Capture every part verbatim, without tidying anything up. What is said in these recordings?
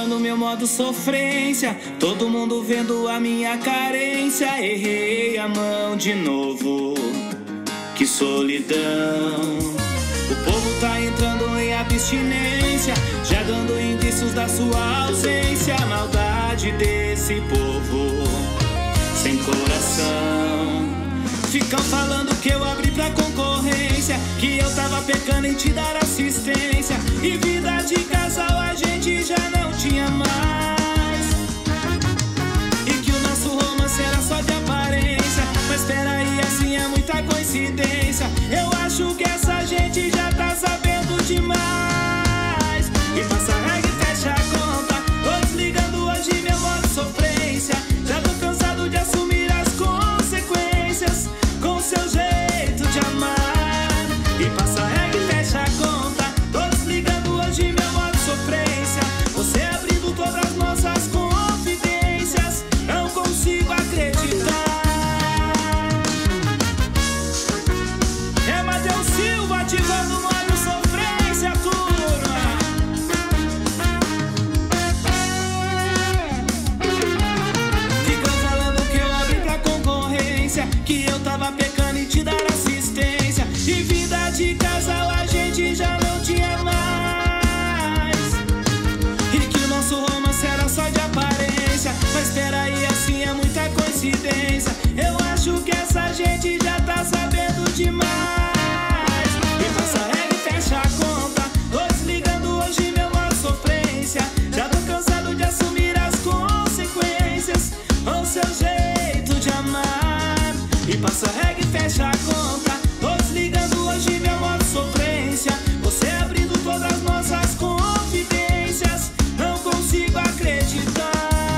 ligando meu modo sofrência, todo mundo vendo a minha carência. Errei a mão de novo, que solidão. O povo tá entrando em abstinência, já dando indícios da sua ausência. A maldade desse povo sem coração. Ficam falando que eu abri pra concorrência, que eu tava pecando em te dar assistência. E vida de casal a gente já não tinha mais, e que o nosso romance era só de aparência. Mas peraí, assim é muita coincidência. Eu acho que essa gente já tá sabendo demais. E passa a regra e fecha a conta, tô desligando hoje meu modo sofrência. Já tô cansado de assumir as consequências com seu jeito de amar. E passa a regra e fecha a conta, tô desligando hoje meu modo sofrência. Você abrindo todas as nossas confidências, não consigo acreditar. É Matheus Silva ativando o modo sofrência, turma. Ficam falando que eu abri pra concorrência, que eu tava pecando em te dar assistência. E vida de casal a gente já não tinha mais, e que o nosso romance era só de aparência. Mas peraí, assim é muita coincidência. Eu acho que essa gente já tá sabendo demais. E passa a regra e fecha a conta, tô desligando hoje meu modo sofrência. Já tô cansado de assumir as consequências com seu jeito de amar. E passa a regra e fecha a conta, tô desligando hoje meu modo sofrência. Você abrindo todas as nossas confidências, não consigo acreditar.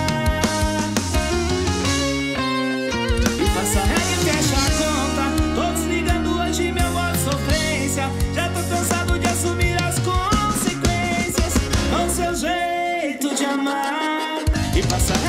E passa a regra e fecha a conta, tô desligando hoje meu modo sofrência. Já tô cansado de assumir as consequências com seu jeito de amar. E passa